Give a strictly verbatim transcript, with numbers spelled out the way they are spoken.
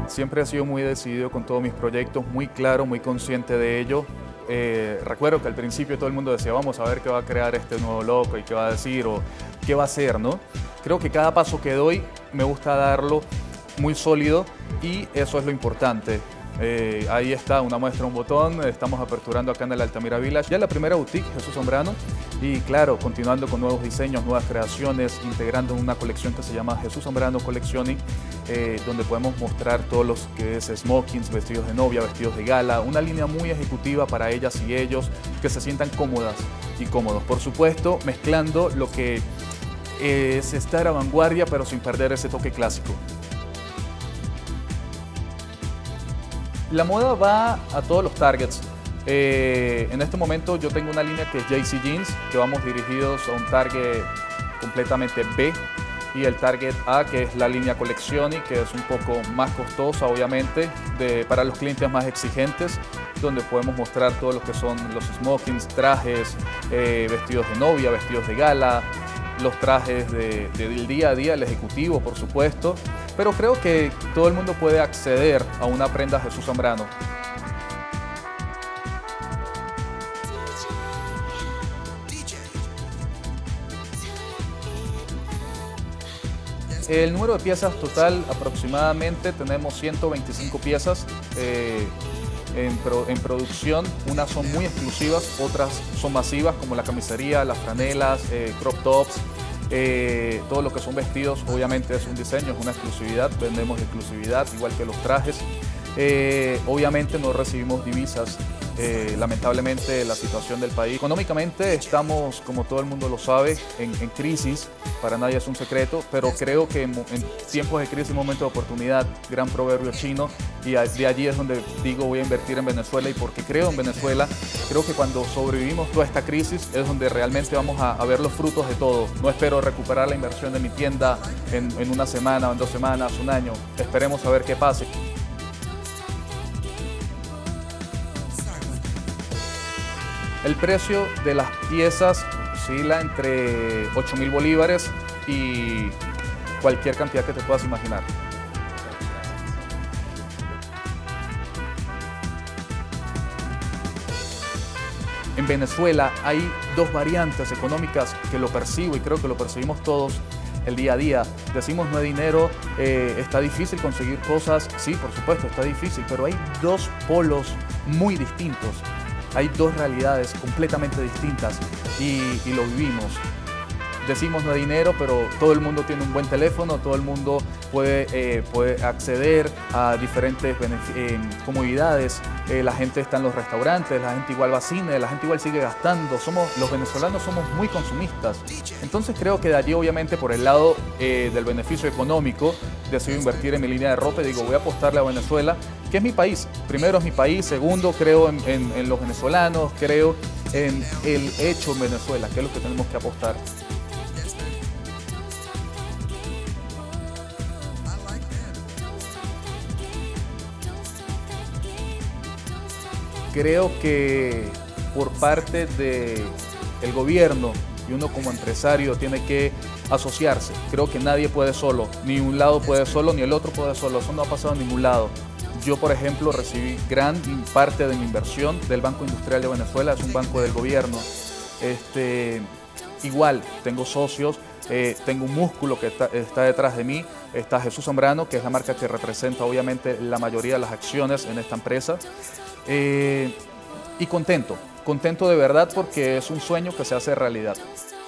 siempre he sido muy decidido con todos mis proyectos, muy claro, muy consciente de ello. Eh, recuerdo que al principio todo el mundo decía, vamos a ver qué va a crear este nuevo loco y qué va a decir o qué va a hacer, ¿no? Creo que cada paso que doy me gusta darlo muy sólido y eso es lo importante. Eh, ahí está una muestra, un botón, estamos aperturando acá en el Altamira Village, ya la primera boutique, Jesús Zambrano, y claro, continuando con nuevos diseños, nuevas creaciones, integrando una colección que se llama Jesús Zambrano Collectioning, eh, donde podemos mostrar todos los que es smokings, vestidos de novia, vestidos de gala, una línea muy ejecutiva para ellas y ellos, que se sientan cómodas y cómodos. Por supuesto, mezclando lo que es estar a vanguardia, pero sin perder ese toque clásico. La moda va a todos los targets. Eh, en este momento yo tengo una línea que es J C Jeans, que vamos dirigidos a un target completamente B, y el target A, que es la línea Collectioning, que es un poco más costosa, obviamente, de, para los clientes más exigentes, donde podemos mostrar todo lo que son los smokings, trajes, eh, vestidos de novia, vestidos de gala, los trajes de, de, del día a día, el ejecutivo, por supuesto. Pero creo que todo el mundo puede acceder a una prenda Jesús Zambrano. El número de piezas total, aproximadamente tenemos ciento veinticinco piezas eh, en, pro, en producción. Unas son muy exclusivas, otras son masivas, como la camisería, las franelas, eh, crop tops. Eh, todo lo que son vestidos obviamente es un diseño, es una exclusividad, vendemos exclusividad, igual que los trajes. Eh, obviamente no recibimos divisas, eh, lamentablemente la situación del país. Económicamente estamos, como todo el mundo lo sabe, en, en crisis, para nadie es un secreto, pero creo que en, en tiempos de crisis, momento de oportunidad, gran proverbio chino, y de allí es donde digo voy a invertir en Venezuela, y porque creo en Venezuela, creo que cuando sobrevivimos toda esta crisis es donde realmente vamos a, a ver los frutos de todo. No espero recuperar la inversión de mi tienda en, en una semana, en dos semanas, un año, esperemos a ver qué pase. El precio de las piezas oscila entre ocho mil bolívares y cualquier cantidad que te puedas imaginar. En Venezuela hay dos variantes económicas que lo percibo y creo que lo percibimos todos el día a día. Decimos no hay dinero, eh, está difícil conseguir cosas. Sí, por supuesto, está difícil, pero hay dos polos muy distintos. Hay dos realidades completamente distintas y, y lo vivimos. Decimos no hay dinero, pero todo el mundo tiene un buen teléfono, todo el mundo puede, eh, puede acceder a diferentes eh, comodidades. Eh, la gente está en los restaurantes, la gente igual va a cine, la gente igual sigue gastando. Somos, los venezolanos somos muy consumistas. Entonces creo que de allí, obviamente, por el lado eh, del beneficio económico, decido invertir en mi línea de ropa y digo, voy a apostarle a Venezuela, que es mi país. Primero es mi país, segundo creo en, en, en los venezolanos, creo en el hecho en Venezuela, que es lo que tenemos que apostar. Creo que por parte del gobierno y uno como empresario tiene que asociarse. Creo que nadie puede solo, ni un lado puede solo, ni el otro puede solo. Eso no ha pasado en ningún lado. Yo, por ejemplo, recibí gran parte de mi inversión del Banco Industrial de Venezuela, es un banco del gobierno. Este, igual, tengo socios, eh, tengo un músculo que está, está detrás de mí, está Jesús Zambrano, que es la marca que representa obviamente la mayoría de las acciones en esta empresa. Eh, y contento, contento de verdad porque es un sueño que se hace realidad.